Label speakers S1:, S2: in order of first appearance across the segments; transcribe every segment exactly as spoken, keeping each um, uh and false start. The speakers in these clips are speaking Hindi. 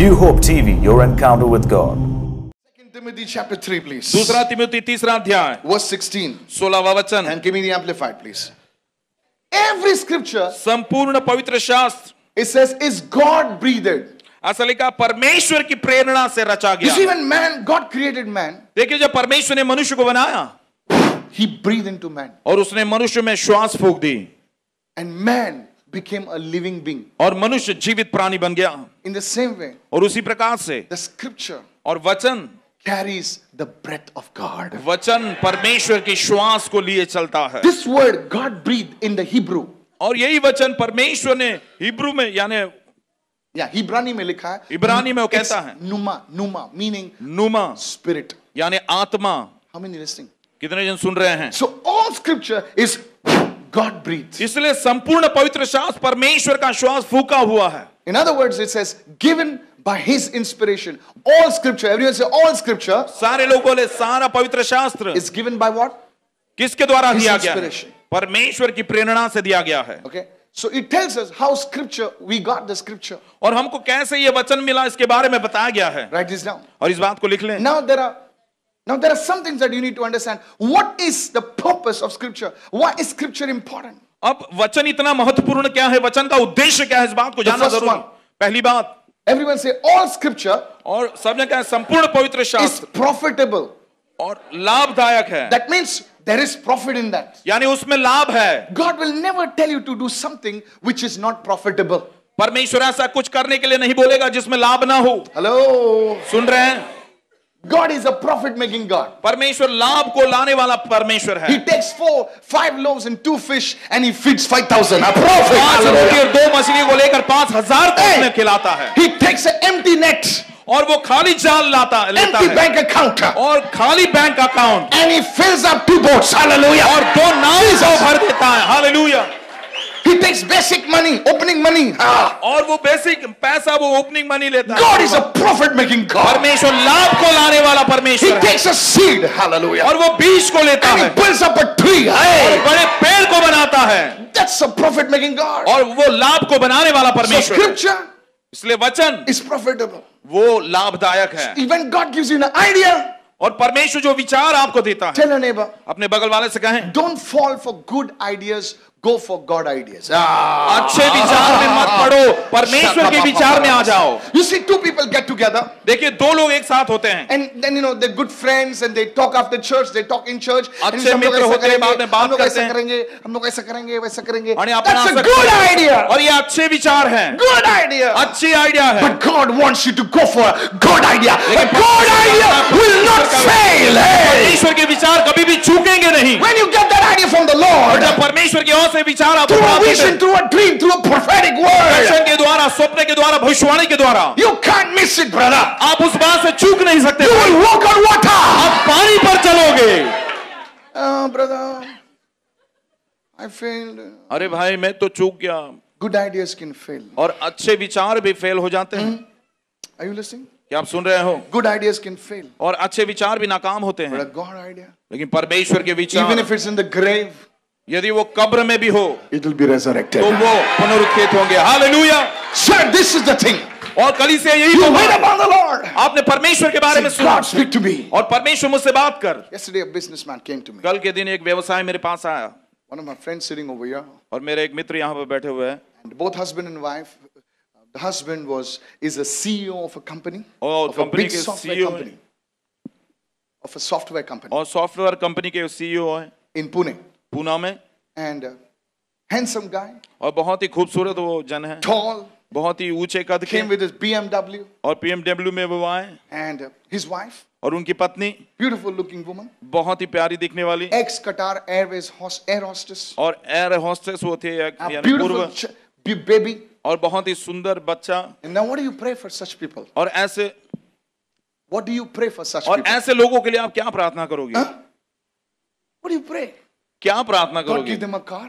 S1: New Hope T V, your encounter with God.
S2: Second Timothy chapter three, please.
S3: दूसरा तिमोथी तीसरा अध्याय
S2: Verse sixteen.
S3: सोलहवां वचन।
S2: And give me the amplified, please. Every scripture,
S3: संपूर्ण पवित्र शास्त्र,
S2: it says, is God breathed.
S3: असल लिखा परमेश्वर की प्रेरणा से रचा
S2: You
S3: गया।
S2: see, when man, God created man,
S3: देखिए जब परमेश्वर ने मनुष्य को बनाया
S2: he breathed into man.
S3: और उसने मनुष्य में श्वास फूंक दी
S2: And man became a living being.
S3: और मनुष्य जीवित प्राणी बन गया।
S2: In the same way,
S3: और उसी प्रकार से
S2: the scripture
S3: और वचन
S2: carries the breath of God.
S3: वचन परमेश्वर की श्वास को लिए चलता है।
S2: This word, God breathed, in the Hebrew.
S3: और यही वचन परमेश्वर ने हिब्रू में यानी
S2: Yeah, Hebrani में लिखा है.
S3: इब्रानी में वो
S2: It's
S3: कहता है
S2: Numa, Numa, meaning
S3: नुमा
S2: spirit.
S3: यानी आत्मा।
S2: How many listening?
S3: कितने जन सुन रहे हैं?
S2: So all scripture is God breathed.
S3: इसलिए संपूर्ण पवित्र शास्त्र परमेश्वर का श्वास फूका हुआ है।
S2: In other words, it says, given by his inspiration. All scripture, everyone say all scripture
S3: सारे लोग बोले सारा पवित्र शास्त्र
S2: is given by what?
S3: किसके द्वारा
S2: His
S3: दिया गया है?
S2: inspiration.
S3: परमेश्वर की प्रेरणा से दिया गया है।
S2: Okay. So it tells us how scripture, we got the scripture.
S3: और हमको कैसे ये वचन मिला इसके बारे में बताया गया है।
S2: Write this down.
S3: और इस बात को लिख लें।
S2: Now there are now there are some things that you need to understand. What is the purpose of scripture? Why is scripture important?
S3: अब वचन इतना महत्वपूर्ण क्या है, वचन का उद्देश्य क्या है, इस बात को जानना
S2: first
S3: जरूरी।
S2: one.
S3: पहली बात,
S2: Everyone say all scripture
S3: और सबने कहा संपूर्ण पवित्र
S2: is
S3: शास्त्र
S2: profitable.
S3: और लाभदायक है।
S2: That means there is profit in that.
S3: यानी उसमें लाभ है।
S2: God will never tell you to do something which is not profitable.
S3: परमेश्वर ऐसा कुछ करने के लिए नहीं बोलेगा जिसमें लाभ ना हो।
S2: Hello.
S3: सुन रहे हैं?
S2: God is a profit making God.
S3: परमेश्वर लाभ को लाने वाला परमेश्वर है।
S2: He takes four, five loaves and two fish and he feeds five thousand. A prophet.
S3: पांच रोटी
S2: Hallelujah.
S3: और दो मछली को लेकर पांच हजार को
S2: Hey!
S3: उसमें खिलाता है
S2: He takes an empty net,
S3: और वो खाली जाल लाता लेता
S2: empty
S3: है
S2: bank account,
S3: और खाली bank account
S2: and he fills up two boats. Hallelujah.
S3: और दो नाव को भर देता है। Hallelujah.
S2: He takes basic money, opening money. Ah.
S3: और वो बेसिक पैसा वो ओपनिंग मनी लेता है।
S2: God is a profit making God.
S3: परमेश्वर लाभ को लाने वाला
S2: He
S3: परमेश्वर है
S2: takes a seed. Hallelujah.
S3: और वो बीज को लेता
S2: And
S3: है
S2: he builds up a tree.
S3: और
S2: Hey.
S3: बड़े पेड़ को बनाता है
S2: That's a profit making God.
S3: और वो लाभ को बनाने वाला
S2: So
S3: परमेश्वर है।
S2: scripture
S3: इसलिए वचन
S2: is profitable.
S3: वो लाभदायक है।
S2: Even God gives you an idea.
S3: और परमेश्वर जो विचार आपको देता है,
S2: Tell your neighbor,
S3: अपने बगल वाले से कहें
S2: don't fall for good ideas, go for God ideas. Ah.
S3: अच्छे विचार में मत पड़ो, परमेश्वर के विचार में आ जाओ।
S2: You see, two people get together,
S3: देखिए दो लोग एक साथ होते हैं
S2: and then you know they're good friends, and they talk after church. They talk in church. and
S3: अच्छे
S2: हम लोग
S3: मित्र
S2: ऐसा
S3: होते हैं,
S2: करेंगे,
S3: बाद में बात
S2: हम लोग
S3: करते
S2: ऐसा
S3: हैं।
S2: करेंगे, हम लोग ऐसा करेंगे, वैसा करेंगे.
S3: और ये अपना
S2: That's a
S3: असर
S2: good
S3: करते हैं।
S2: idea.
S3: और ये अच्छे विचार हैं,
S2: Good idea.
S3: अच्छी आइडिया है।
S2: But God wants you to go for a good idea. A
S3: लेकिन
S2: good idea will not fail. Hey.
S3: परमेश्वर के विचार कभी भी चूकेंगे नहीं।
S2: When you get that idea from the
S3: और
S2: Lord,
S3: जब परमेश्वर की ओर से विचार आपको
S2: through a
S3: प्राप्त होते
S2: vision,
S3: हैं,
S2: through a dream, through a prophetic word,
S3: दर्शन के द्वारा, स्वप्न के द्वारा, भविष्यवाणी के द्वारा,
S2: you can't miss it, brother.
S3: आप उस बात से चूक नहीं सकते।
S2: You will walk on water.
S3: आप पानी पर चलोगे।
S2: Oh, brother, I failed.
S3: अरे भाई मैं तो चूक गया।
S2: Good ideas can fail.
S3: और अच्छे विचार भी फेल हो जाते हैं।
S2: Are you listening?
S3: क्या आप सुन रहे हो?
S2: Good ideas can fail.
S3: और अच्छे विचार भी नाकाम होते
S2: But
S3: हैं,
S2: a God idea,
S3: लेकिन परमेश्वर के
S2: even
S3: विचार
S2: if it's in the grave,
S3: यदि वो कब्र में भी हो
S2: it will be resurrected.
S3: तो वो पुनरुत्थित होंगे। Hallelujah.
S2: Sir, this is the thing.
S3: और कलीसिया यही
S2: You
S3: तो
S2: wait
S3: है।
S2: upon the Lord.
S3: आपने परमेश्वर के बारे में
S2: Say,
S3: सुना
S2: God, speak to me.
S3: और परमेश्वर मुझसे बात कर।
S2: Yesterday, a businessman came to me.
S3: कल के दिन एक व्यवसाय मेरे पास आया
S2: One of my friends sitting over here,
S3: और मेरे एक मित्र यहाँ पर बैठे हुए हैं
S2: and both husband and wife. The husband was is a C E O of a company,
S3: और
S2: of a
S3: कंपनी
S2: big
S3: के
S2: software
S3: CEO
S2: company, of a software company
S3: और सॉफ्टवेयर कंपनी के सीईओ हैं
S2: in Pune.
S3: पूना में,
S2: And uh, handsome guy,
S3: और बहुत ही खूबसूरत वो जन है,
S2: tall,
S3: बहुत ही ऊंचे कद के,
S2: came with his B M W
S3: और पीएमडब्ल्यू में वो आए
S2: and uh, his wife,
S3: और उनकी पत्नी
S2: beautiful looking woman,
S3: बहुत ही प्यारी दिखने वाली
S2: ex Qatar Airways host, air hostess,
S3: और एयर होस्टेस वो थे एक-
S2: a
S3: यानी
S2: beautiful
S3: पूर्व,
S2: ch- b- baby.
S3: और बहुत ही सुंदर बच्चा।
S2: And now, what do you pray for such people?
S3: और ऐसे
S2: What do you pray for such
S3: और
S2: people?
S3: ऐसे लोगों के लिए आप क्या प्रार्थना करोगे?
S2: Huh? What do you pray?
S3: क्या प्रार्थना
S2: God
S3: करोगे?
S2: give them a car.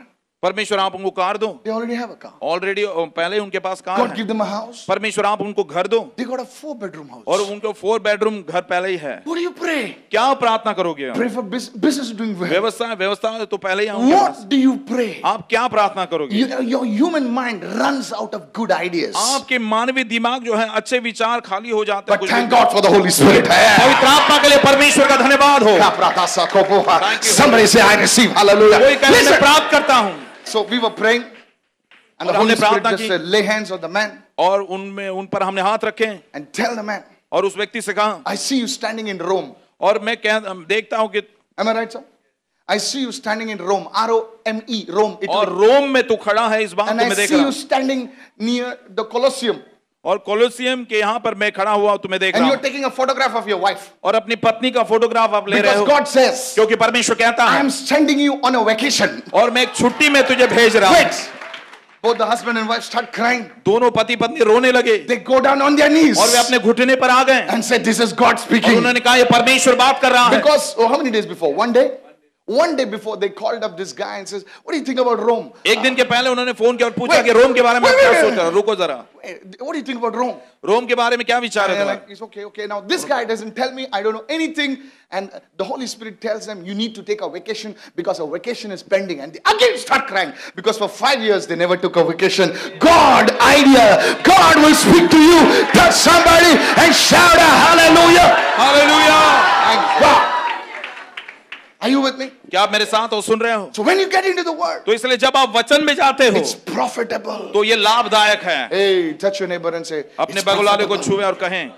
S3: परमेश्वर आप उनको कार दो,
S2: They already have a car.
S3: Already पहले उनके पास कार
S2: God
S3: है।
S2: give them a house.
S3: परमेश्वर आप उनको घर दो,
S2: They got a four bedroom house.
S3: और उनको फोर बेडरूम घर पहले ही है।
S2: What do you pray?
S3: क्या प्रार्थना करोगे?
S2: Pray for bus- business is doing well.
S3: व्यवस्था व्यवस्था तो पहले ही है उनके पास।
S2: What do you pray?
S3: आप क्या प्रार्थना करोगे?
S2: You know, your human mind runs out of good ideas.
S3: आपके मानवीय दिमाग जो है अच्छे विचार खाली हो जाते हैं।
S2: But thank God for the Holy Spirit.
S3: पवित्र आत्मा के लिए परमेश्वर का धन्यवाद हो।
S2: Somebody say, I receive. Hallelujah.
S3: कोई कहे मैं
S2: Listen.
S3: प्राप्त करता हूँ।
S2: So we were praying, and the
S3: और
S2: Holy
S3: हमने
S2: Spirit
S3: प्रार्थना
S2: just
S3: की।
S2: said, lay hands on the man
S3: और उनमें उन पर हमने हाथ रखे
S2: and tell the man,
S3: और उस व्यक्ति से कहा,
S2: I see you standing in Rome.
S3: और मैं कह देखता हूँ कि
S2: Am I right, sir? I see you standing in Rome. R O M E, Rome,
S3: और
S2: Italy.
S3: रोम में तू खड़ा है, इस बात
S2: And
S3: को
S2: I
S3: मैं देख
S2: see
S3: रहा
S2: you
S3: हूँ।
S2: standing near the Colosseum.
S3: और कोलोसियम के यहाँ पर मैं खड़ा हुआ तुम्हें देख
S2: And
S3: रहा
S2: you're
S3: हूँ,
S2: taking a photograph of your wife.
S3: और अपनी पत्नी का फोटोग्राफ आप ले रहे
S2: Because
S3: हो,
S2: God says,
S3: क्योंकि परमेश्वर कहता
S2: I
S3: है
S2: am sending you on a vacation.
S3: और मैं एक छुट्टी में तुझे भेज रहा हूँ।
S2: Wait. Both the husband and wife start crying.
S3: दोनों पति पत्नी रोने लगे
S2: They go down on their knees
S3: और वे अपने घुटने पर आ गए
S2: and say, this is God
S3: और
S2: speaking.
S3: उन्होंने कहा ये परमेश्वर बात कर रहा है।
S2: Because, oh, how many days before? One day? One day before, they called up this guy and says, what do you think about Rome?
S3: एक दिन के पहले उन्होंने फोन किया और पूछा
S2: Wait,
S3: कि रोम के बारे में
S2: wait,
S3: आप क्या
S2: wait,
S3: सोच
S2: wait.
S3: रहे हो? रुको जरा,
S2: Wait, what do you think about Rome?
S3: रोम के बारे में क्या विचार
S2: And
S3: है
S2: they're
S3: तुम्हारा?
S2: like, it's okay, okay. Now, this guy doesn't tell me, I don't know anything. And the Holy Spirit tells them, you need to take a vacation because a vacation is pending. And they again start crying because for five years they never took a vacation. God idea. God will speak to you. Touch somebody and shout a hallelujah.
S3: Hallelujah!
S2: Thank God. Are you with me?
S3: क्या आप मेरे साथ हो, सुन रहे हो?
S2: So when you get into the word,
S3: तो इसलिए जब आप वचन में जाते हो
S2: it's profitable.
S3: तो ये लाभदायक है।
S2: Hey, touch your neighbor and say,
S3: अपने
S2: it's
S3: बगल वाले को
S2: profitable.
S3: छुए और कहें,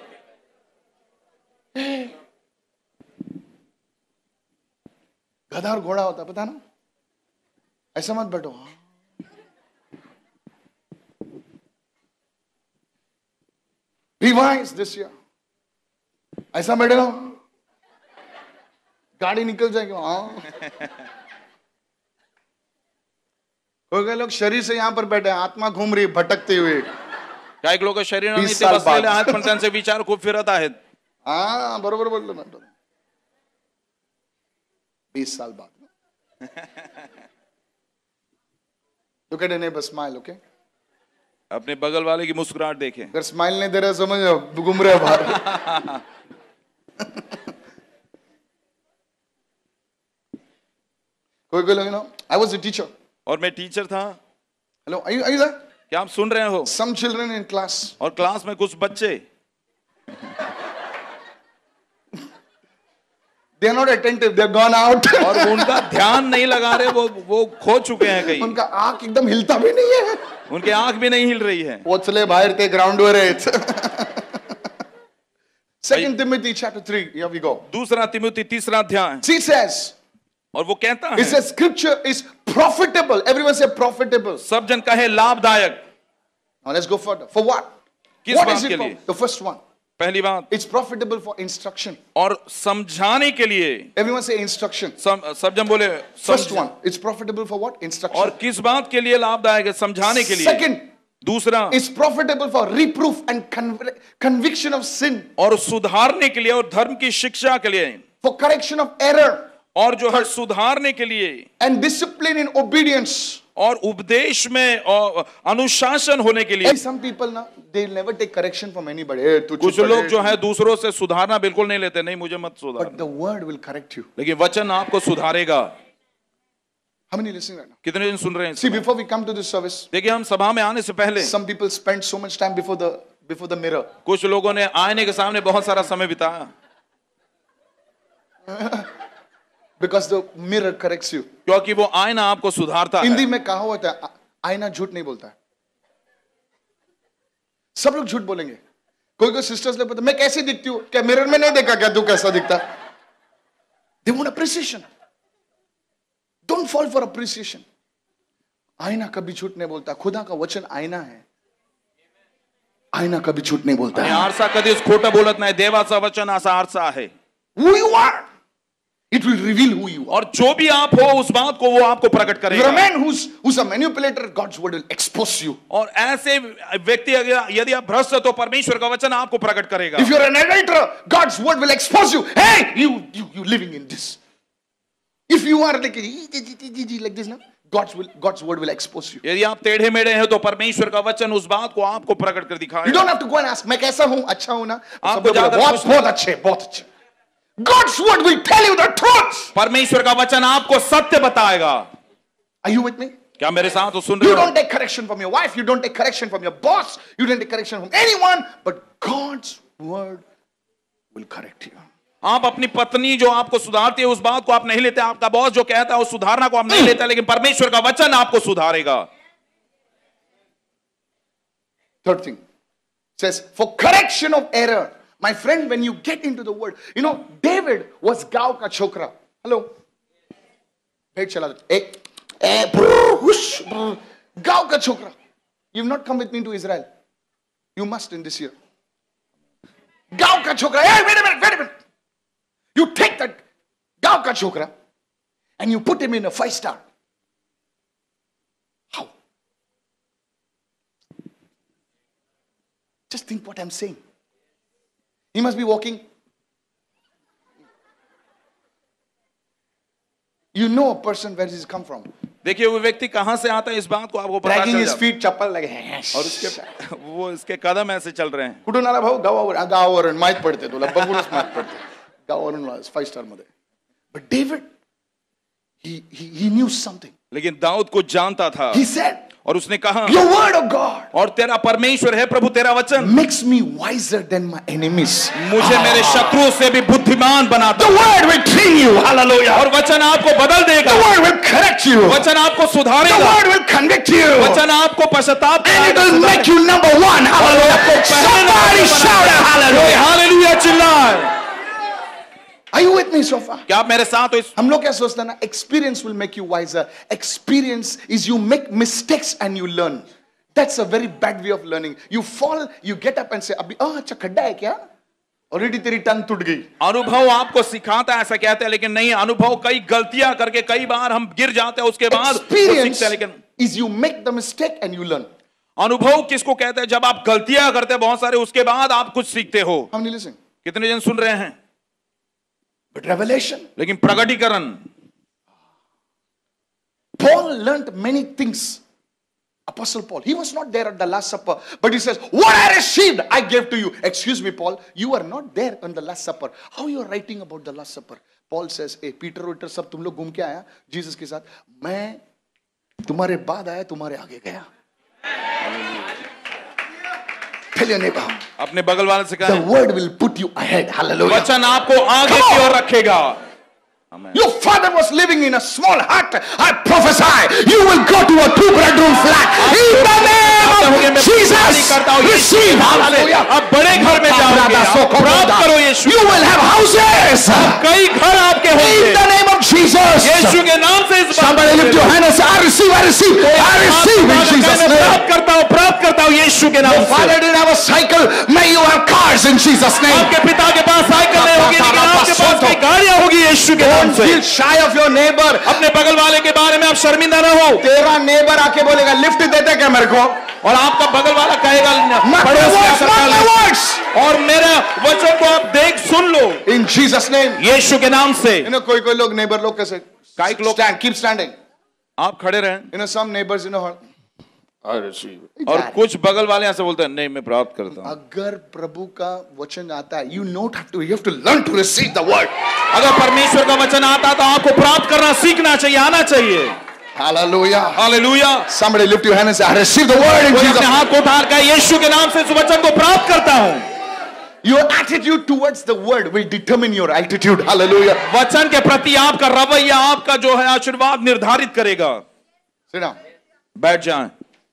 S2: गधा और घोड़ा होता है, पता ना? ऐसा मत बैठो। Be wise this year. ऐसा बैठे ना, गाड़ी निकल जाएगी। हाँ, कोई कोई लोग शरीर से यहाँ पर बैठे हैं, आत्मा घूम रही है, भटकते हुए।
S3: काही लोक शरीराने
S2: वीस
S3: ते
S2: साल
S3: बसलेले
S2: बाद.
S3: आहेत पण त्यांचे विचार खूप फिरत आहेत.
S2: हाँ बरोबर बोललो मैं तो। बीस साल बाद। Look at your neighbor, smile, okay?
S3: अपने बगल वाले की मुस्कुराहट देखें.
S2: अगर स्माइल नहीं दे रहा समझ जाओ घूम रहे बाहर। कोई कोई लोग, you know, I was a teacher.
S3: और मैं टीचर था.
S2: Hello, are you are you there?
S3: क्या आप सुन रहे हो?
S2: Some children in class.
S3: और क्लास में कुछ बच्चे
S2: They are not attentive. They are gone out.
S3: और उनका ध्यान नहीं लगा रहे, वो वो खो चुके हैं कहीं.
S2: उनका आंख एकदम हिलता भी नहीं है.
S3: उनके आंख भी नहीं हिल रही है.
S2: पोचले बाहेर ते ग्राउंड वर आहेत. Second Timothy chapter three. Here we go.
S3: दूसरा तिमुथी तीसरा अध्याय.
S2: See, it says.
S3: और वो कहता है.
S2: It says scripture is profitable. Everyone say profitable.
S3: सब जन कहे लाभदायक.
S2: Now let's go further. For what?
S3: किस
S2: What
S3: बात
S2: is it
S3: के
S2: for?
S3: लिए?
S2: The first one.
S3: पहली बात.
S2: It's profitable for instruction.
S3: और समझाने के लिए.
S2: Everyone say instruction.
S3: सब सब जन बोले.
S2: First one. It's profitable for what? Instruction.
S3: और किस बात के लिए लाभदायक है? समझाने के लिए.
S2: Second.
S3: दूसरा.
S2: It's profitable for reproof and conv- conviction of sin.
S3: और सुधारने के लिए और धर्म की शिक्षा के लिए.
S2: For correction of error.
S3: और जो है सुधारने के लिए.
S2: And discipline in obedience.
S3: और उपदेश में और अनुशासन होने के लिए.
S2: Some people ना, they'll never take correction from anybody. Hey, तू
S3: कुछ
S2: चुप
S3: लोग
S2: रहे.
S3: जो है दूसरों से सुधारना बिल्कुल नहीं लेते. नहीं मुझे मत सुधार.
S2: But the word will correct you.
S3: लेकिन वचन आपको सुधारेगा.
S2: How many listening right now?
S3: कितने दिन सुन रहे हैं?
S2: See, before we come to this service,
S3: देखिए हम सभा में आने से पहले
S2: some people spend so much time before the before the mirror.
S3: कुछ लोगों ने आईने के सामने बहुत सारा समय बिताया.
S2: Because the mirror corrects you.
S3: क्योंकि वो आईना आपको सुधारता है.
S2: हिंदी में कहा होता है आईना झूठ नहीं बोलता है. सब लोग झूठ बोलेंगे. कोई कोई सिस्टर्स लोग मैं कैसे दिखती हूँ? क्या मिरर में नहीं देखा क्या तू कैसा दिखता? They want appreciation. Don't fall for appreciation. आईना कभी झूठ नहीं बोलता. खुदा का वचन आईना है. आईना कभी झूठ नहीं बोलता
S3: आणि
S2: है.
S3: आरसा कधीच खोटं बोलत नाही. देवाचा वचन असा आरसा आहे.
S2: Who you are, it will reveal who you are.
S3: और जो भी आप हो उस बात को वो आपको प्रकट
S2: If you're a
S3: करेगा.
S2: man who's who's a manipulator, God's word will expose you.
S3: और ऐसे व्यक्ति अगर यदि आप भ्रष्ट हो तो परमेश्वर का वचन आपको प्रकट करेगा.
S2: If you're an adulterer, God's word will expose you. Hey, you you you living in this. If you are like like this, now God's will, God's word will expose you.
S3: यदि आप टेढ़े मेढ़े हैं तो परमेश्वर का वचन उस बात को आपको प्रकट कर
S2: You
S3: दिखाएगा।
S2: don't have to go and ask, मैं कैसा हूं, अच्छा हूं ना?
S3: आपको
S2: सब लोग
S3: ज्यादा
S2: बोले, बहुत
S3: कुछ-
S2: बहुत अच्छे, बहुत अच्छे. God's word will tell you the truth.
S3: परमेश्वर का वचन आपको सत्य बताएगा।
S2: Are you with me?
S3: क्या मेरे साथ तो सुन रहे
S2: You
S3: हो?
S2: don't take correction from your wife. You don't take correction from your boss. You don't take correction from anyone. But God's word will correct you.
S3: आप अपनी पत्नी जो आपको सुधारती है उस बात को आप नहीं लेते, आपका बॉस जो कहता है उस सुधारना को आप नहीं लेते, लेकिन परमेश्वर का वचन आपको सुधारेगा।
S2: Third thing says, for correction of error. My friend, when you get into the word, you know, David was Gav ka chokra. Hello? Hey, chala. Hey, hey, brr, whoosh, brr. Gav ka chokra. You've not come with me to Israel. You must in this year. Gav ka chokra. Hey, wait a minute, wait a minute. You take that Gav ka chokra and you put him in a five star. How? Just think what I'm saying. He must be walking. You know a person where he's come from.
S3: देखिए वो व्यक्ति कहां से आता है इस बात को आपको पता
S2: Dragging
S3: चल
S2: his
S3: जाता है।
S2: feet, chappal like.
S3: और उसके वो इसके कदम ऐसे चल रहे हैं।
S2: कुठून आला भाऊ? गावावर गावावरून माहित पडते तुला, बघूनच माहित पडते. गावावरून फाइव स्टार मध्ये. But David, he, he, he knew something.
S3: लेकिन दाऊद को जानता था
S2: He said,
S3: और उसने कहा,
S2: your word of God
S3: और तेरा परमेश्वर है प्रभु तेरा वचन
S2: makes me wiser than my enemies.
S3: मुझे मेरे शत्रुओं से भी बुद्धिमान बनाता
S2: The
S3: है।
S2: word will train you. Hallelujah.
S3: और वचन आपको बदल देगा,
S2: The word will correct you.
S3: वचन आपको
S2: The
S3: सुधारेगा,
S2: word will convict you.
S3: वचन आपको पश्चाताप
S2: And it
S3: कराएगा,
S2: will make you number one. Hallelujah. Somebody shout a hallelujah.
S3: Hallelujah चिल्लाए।
S2: Are you with me so far?
S3: क्या आप मेरे साथ हो? इस
S2: हम लोग क्या सोचते हैं ना, experience will make you wiser. Experience is you make mistakes and you learn. That's a very bad way of learning. You fall, you get up and say, अभी ah अच्छा खड्डा है क्या? Already तेरी टंग टूट गई.
S3: अनुभव आपको सिखाता है ऐसा कहते हैं, लेकिन नहीं, अनुभव कई गलतियां करके कई बार हम गिर जाते हैं, उसके बाद वो
S2: Experience
S3: सीखते हैं। लेकिन
S2: is you make the mistake and you learn.
S3: अनुभव किसको कहते हैं? जब आप गलतियां करते हैं बहुत सारे, उसके बाद आप कुछ सीखते हो।
S2: How many listen?
S3: कितने जन सुन रहे हैं?
S2: But revelation,
S3: लेकिन प्रगटीकरण,
S2: Paul learned many things. Apostle Paul, he was not there at the Last Supper, but he says, what I received, I gave to you. Excuse me, Paul, you are not there on the Last Supper. How you are writing about the Last Supper? Paul says, hey, Peter, Peter, सब तुम लोग घूम के आया जीसस के साथ, मैं तुम्हारे बाद आया, तुम्हारे आगे गया. Tell your neighbor,
S3: अपने बगल वाले से
S2: the
S3: कहें,
S2: word will put you ahead. Hallelujah.
S3: वचन आपको आगे
S2: Come
S3: की
S2: on.
S3: ओर रखेगा।
S2: Your father was living in a small hut. I prophesy, you will go to a two-bedroom flat. In the name of Jesus, receive. Hallelujah.
S3: अब बड़े घर में जाओगे, आप प्राप्त करो यीशु।
S2: You will have houses.
S3: कई घर आपके
S2: In
S3: होंगे
S2: the name of Jesus.
S3: यीशु के नाम से। इस बात
S2: Somebody lift your hand and say, I receive, I receive, I receive in Jesus'
S3: मैं प्राप्त
S2: name.
S3: करता हूँ, प्राप्त करता हूँ यीशु के नाम
S2: Your
S3: से।
S2: father didn't have a cycle. May you have cars in Jesus' name.
S3: आपके पिता के पास साइकिल नहीं होगी, लेकिन आपके पास कई गाड़ियां होगी यीशु के नाम
S2: Don't
S3: से।
S2: feel shy of your neighbor.
S3: अपने बगल वाले के बारे में आप शर्मिंदा न हो।
S2: तेरा neighbor आके बोलेगा, लिफ्ट देते क्या मेरे को?
S3: और आपका बगल वाला कहेगा,
S2: Mark my
S3: पड़ोसी
S2: words,
S3: ऐसा
S2: mark
S3: कर
S2: my
S3: ले।
S2: words.
S3: और मेरा वचन को आप देख सुन लो
S2: In Jesus' name.
S3: यीशु के नाम से।
S2: You know, कोई कोई लोग neighbor लोग कैसे?
S3: काई लोग-
S2: Stand, keep standing.
S3: आप खड़े रहें।
S2: You know, some neighbors, you know, I receive.
S3: और कुछ बगल वाले ऐसे बोलते हैं, नहीं मैं प्राप्त करता हूँ।
S2: अगर प्रभु का वचन आता है, you don't have to, you have to learn to receive the word.
S3: अगर परमेश्वर का वचन आता है तो आपको प्राप्त करना सीखना चाहिए, आना चाहिए।
S2: Hallelujah.
S3: Hallelujah.
S2: Somebody lift your hand and say, I receive the word in
S3: कोई
S2: Jesus'
S3: अपने
S2: name.
S3: हाथ को उठा कर यीशु के नाम से इस वचन को प्राप्त करता हूँ।
S2: Your attitude towards the word will determine your altitude. Hallelujah.
S3: वचन के प्रति आपका रवैया आपका जो है आशीर्वाद निर्धारित करेगा।
S2: Sit down.
S3: बैठ जाएं।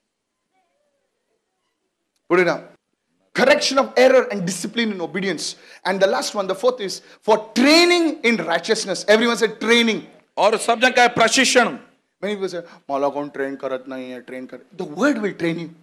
S2: Put it down. Correction of error and discipline in obedience. And the last one, the fourth is for training in righteousness. Everyone said training.
S3: और सब जन का है प्रशिक्षण।
S2: Many people say, मला कौन train करत नहीं है, train कर. The word will train you.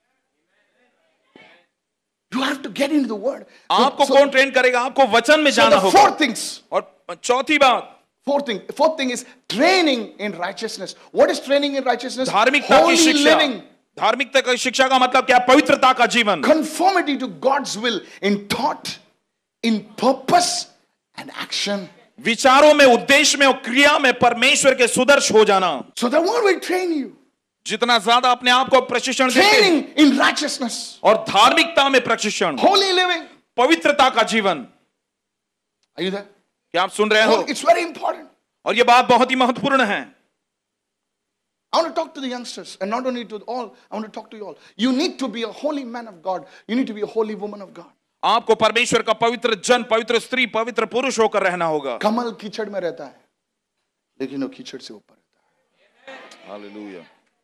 S2: You have to get into the word. So-
S3: आपको
S2: so-
S3: कौन ट्रेन करेगा? आपको वचन में
S2: so
S3: जाना
S2: the
S3: होगा।
S2: four things.
S3: और चौथी बात,
S2: Fourth thing. Fourth thing is training in righteousness. What is training in righteousness?
S3: धार्मिकता की
S2: Holy
S3: शिक्षा।
S2: living.
S3: धार्मिकता की शिक्षा का मतलब क्या? पवित्रता का जीवन,
S2: Conformity to God's will in thought, in purpose, and action.
S3: विचारों में, उद्देश्य में और क्रिया में परमेश्वर के सुदर्श हो जाना।
S2: So the word will train you.
S3: जितना ज्यादा अपने आप को प्रशिक्षण देते हैं
S2: Training in righteousness.
S3: और धार्मिकता में प्रशिक्षण,
S2: Holy living.
S3: पवित्रता का जीवन।
S2: Are you there?
S3: क्या आप सुन रहे हो?
S2: Oh, it's very important.
S3: और ये बात बहुत ही महत्वपूर्ण है।
S2: I want to talk to the youngsters and not only to all, I want to talk to you all. You need to be a holy man of God. You need to be a holy woman of God.
S3: आपको परमेश्वर का पवित्र जन, पवित्र स्त्री, पवित्र पुरुष होकर रहना होगा।
S2: कमल कीचड़ में रहता है, लेकिन वो कीचड़ से ऊपर रहता है।
S3: हालेलुया।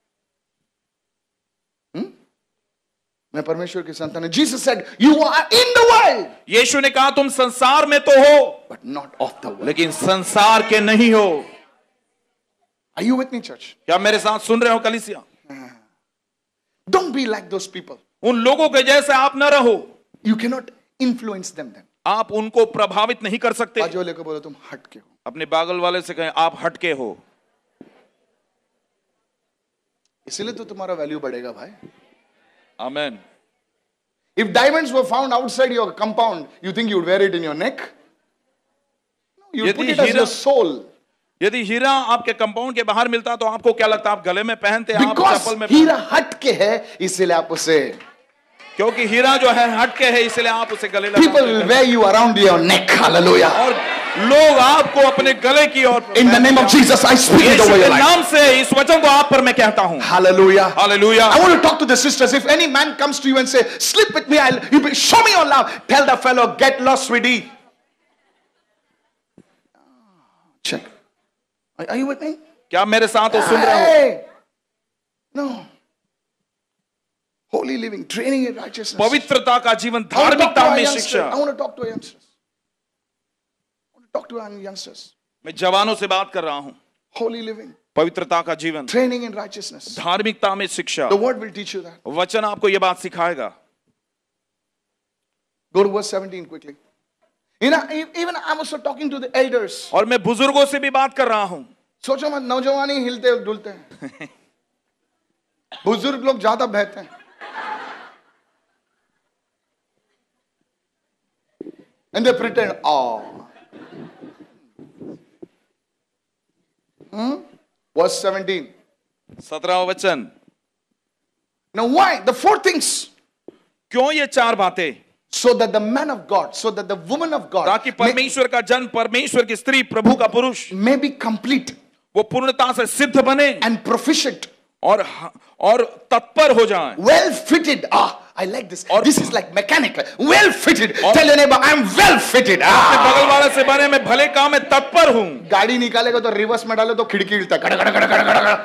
S2: हम्म? मैं परमेश्वर की संतान हूं। Jesus said, you are in the world.
S3: यीशु ने कहा तुम संसार में तो हो,
S2: but not of the world.
S3: लेकिन संसार के नहीं हो।
S2: Are you with me, church?
S3: क्या मेरे साथ सुन रहे हो कलीसिया?
S2: Don't be like those people.
S3: उन लोगों के जैसे आप न रहो।
S2: You cannot influence them then.
S3: आप उनको प्रभावित नहीं कर सकते।
S2: बाजू वाले को बोलो तुम हटके हो।
S3: अपने बागल वाले से कहें आप हटके हो।
S2: इसलिए तो तुम्हारा वैल्यू बढ़ेगा भाई।
S3: आमेन।
S2: If diamonds were found outside your compound, you think you would wear it in your neck? No, you would put it as your soul.
S3: यदि हीरा आपके कंपाउंड के बाहर मिलता तो आपको क्या लगता? आप गले में पहनते, आप चप्पल में।
S2: हीरा हटके है इसलिए आप उसे,
S3: क्योंकि हीरा जो है हटके है इसलिए आप उसे गले लगाते हैं।
S2: People will wear you around your neck. Hallelujah.
S3: और लोग आपको अपने गले की ओर।
S2: In the name of Jesus, I speak it over your life.
S3: नाम से इस वचन को आप पर मैं कहता हूं।
S2: Hallelujah.
S3: Hallelujah.
S2: I want to talk to the sisters. If any man comes to you and say, "Sleep with me," I'll you show me your love. Tell the fellow, "Get lost, sweetie." Check. Are, are you with me?
S3: क्या मेरे साथ हो, सुन रहे हो?
S2: Hey. No. Holy living, training in righteousness.
S3: पवित्रता का जीवन,
S2: I want to talk to
S3: धार्मिकता
S2: our
S3: में
S2: youngsters.
S3: शिक्षा।
S2: I want to talk to our youngsters. I want to talk to our youngsters.
S3: मैं जवानों से बात कर रहा हूं।
S2: Holy living,
S3: पवित्रता का जीवन,
S2: training in righteousness.
S3: धार्मिकता में शिक्षा।
S2: The word will teach you that.
S3: वचन आपको ये बात सिखाएगा।
S2: Go to verse seventeen quickly. You know, even I'm also talking to the elders.
S3: और मैं बुजुर्गों से भी बात कर रहा हूं।
S2: सोचो मत, नौजवान ही हिलते डुलते हैं, बुजुर्ग लोग ज्यादा बहते हैं। And they pretend, oh. Hmm? Verse seventeen.
S3: सत्रह वचन।
S2: Now why? The four things.
S3: क्यों ये चार बातें?
S2: So that the man of God, so that the woman of God
S3: ताकि परमेश्वर का जन, परमेश्वर की स्त्री, प्रभु का पुरुष
S2: may, may be complete,
S3: वो पूर्णता से सिद्ध बने
S2: and proficient,
S3: और और तत्पर हो जाएं,
S2: well fitted. Ah, I like this.
S3: और
S2: This is like mechanical. Well fitted. Tell your neighbor, I'm well fitted.
S3: अपने
S2: Ah.
S3: बगल वाले से बने मैं भले काम में तत्पर हूं।
S2: गाड़ी निकालेगा तो रिवर्स में डाले तो खिड़की हिलता, गड़ गड़ गड़ गड़ गड़ गड़।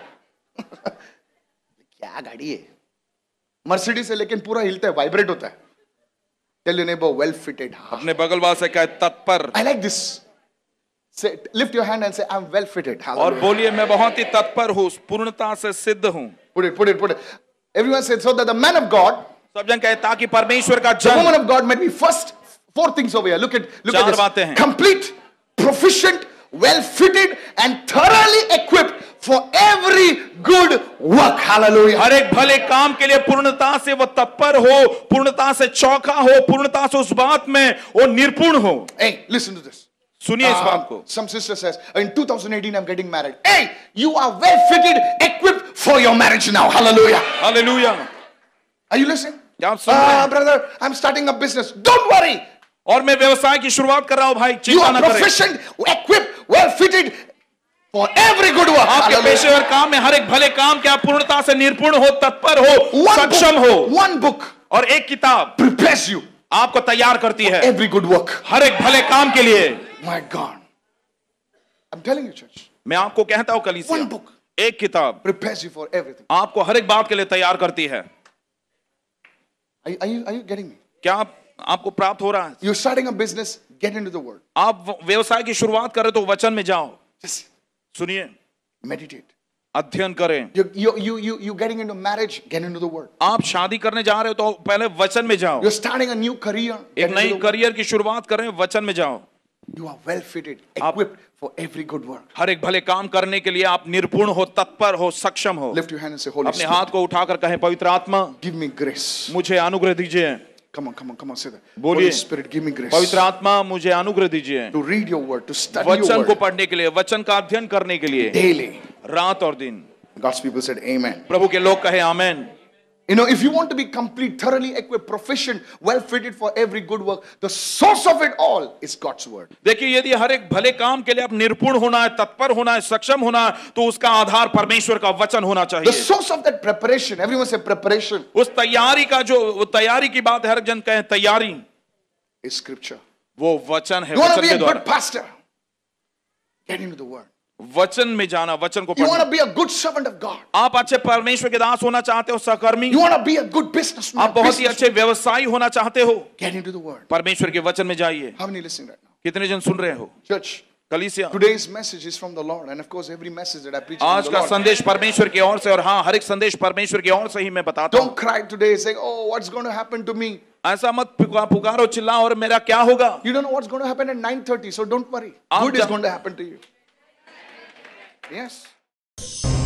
S2: क्या गाड़ी है? मर्सिडीज है लेकिन पूरा हिलता है, वाइब्रेट होता है। Tell your neighbor, well fitted.
S3: अपने बगल वाले से कहे तत्पर।
S2: I like this. Say, lift your hand and say, I'm well fitted.
S3: और
S2: Hallelujah.
S3: बोलिए मैं बहुत ही तत्पर हूं, पूर्णता से सिद्ध हूं।
S2: Put it, put it, put it. Everyone said, so that the man of God,
S3: सब जन कहे ताकि परमेश्वर का
S2: the
S3: जन,
S2: woman of God might be first. Four things over here. Look at, look
S3: चार
S2: at
S3: बातें
S2: this.
S3: हैं।
S2: Complete, proficient, well fitted, and thoroughly equipped for every good work. Hallelujah.
S3: हर एक भले काम के लिए पूर्णता से वो तत्पर हो, पूर्णता से चौका हो, पूर्णता से उस बात में वो निपुण हो।
S2: Hey, listen to this.
S3: सुनिए इस
S2: Uh,
S3: बात को।
S2: some sister says, in two thousand eighteen, I'm getting married. Hey, you are well fitted, equipped for your marriage now. Hallelujah.
S3: Hallelujah.
S2: Are you listening?
S3: क्या आप सुन रहे
S2: Ah,
S3: हैं?
S2: brother, I'm starting a business. Don't worry.
S3: और मैं व्यवसाय की शुरुआत कर रहा हूं भाई,
S2: You
S3: चिंता
S2: are
S3: न करें।
S2: proficient, equipped, well fitted for every good work.
S3: आपके
S2: Hallelujah.
S3: पेशेवर काम में हर एक भले काम के आप पूर्णता से निपुण हो, तत्पर हो,
S2: One
S3: सक्षम
S2: book,
S3: हो।
S2: one book
S3: और एक किताब
S2: prepares you
S3: आपको तैयार करती है
S2: every good work.
S3: हर एक भले काम के लिए।
S2: My God. I'm telling you, church.
S3: मैं आपको कहता हूं कलीसिया,
S2: One book
S3: एक किताब
S2: prepares you for everything.
S3: आपको हर एक बात के लिए तैयार करती है।
S2: Are, are you, are you getting me?
S3: क्या आप, आपको प्राप्त हो रहा है?
S2: You're starting a business, get into the word.
S3: आप व्यवसाय की शुरुआत करें तो वचन में जाओ,
S2: Just
S3: सुनिए,
S2: meditate.
S3: अध्ययन करें।
S2: You, you, you, you, you getting into marriage, get into the word.
S3: आप शादी करने जा रहे हो तो पहले वचन में जाओ।
S2: You're starting a new career, get
S3: एक
S2: into
S3: नई
S2: the word.
S3: करियर की शुरुआत करें, वचन में जाओ।
S2: You are well fitted, equipped for every good work.
S3: हर एक भले काम करने के लिए आप निपुण हो, तत्पर हो, सक्षम हो।
S2: Lift your hand and say, Holy
S3: अपने
S2: Spirit,
S3: हाथ को उठाकर कहें, पवित्र आत्मा
S2: give me grace.
S3: मुझे अनुग्रह दीजिए।
S2: Come on, come on, come on, say that.
S3: बोलिए।
S2: Holy Spirit, give me grace
S3: पवित्र आत्मा मुझे अनुग्रह दीजिए
S2: to read your word, to study your
S3: वचन को
S2: word
S3: पढ़ने के लिए, वचन का अध्ययन करने के लिए,
S2: daily.
S3: रात और दिन।
S2: God's people said, Amen.
S3: प्रभु के लोग कहे आमेन।
S2: You know, if you want to be complete, thoroughly equipped, proficient, well fitted for every good work, the source of it all is God's word.
S3: देखिए, यदि हर एक भले काम के लिए आप निपुण होना है, तत्पर होना है, सक्षम होना है, तो उसका आधार परमेश्वर का वचन होना
S2: The
S3: चाहिए।
S2: source of that preparation, everyone say preparation,
S3: उस तैयारी का जो वो तैयारी की बात है, हर जन कहे तैयारी,
S2: is scripture.
S3: वो वचन है।
S2: You want to
S3: वचन
S2: be
S3: के
S2: a
S3: द्वारा
S2: good pastor? Get into the word.
S3: वचन में जाना, वचन को
S2: You want
S3: पढ़ना।
S2: to be a good servant of God?
S3: आप अच्छे परमेश्वर के दास होना चाहते हो, सहकर्मी,
S2: You want to be a good businessman?
S3: आप बहुत ही
S2: businesswoman?
S3: अच्छे व्यवसायी होना चाहते हो,
S2: Get into the word.
S3: परमेश्वर के वचन में जाइए।
S2: How many listening right now?
S3: कितने जन सुन रहे हो?
S2: Church,
S3: कलीसिया,
S2: today's message is from the Lord, and of course, every message that I preach is
S3: आज
S2: from the
S3: का
S2: Lord.
S3: संदेश परमेश्वर की ओर से, और हाँ, हर एक संदेश परमेश्वर की ओर से ही मैं बताता हूँ।
S2: Don't cry today saying, "Oh, what's going to happen to me?"
S3: ऐसा मत पुका- पुकारो, चिल्लाओ और मेरा क्या होगा।
S2: You don't know what's going to happen at nine thirty, so don't worry.
S3: आप
S2: Good is
S3: जा-
S2: going to happen to you. Yes.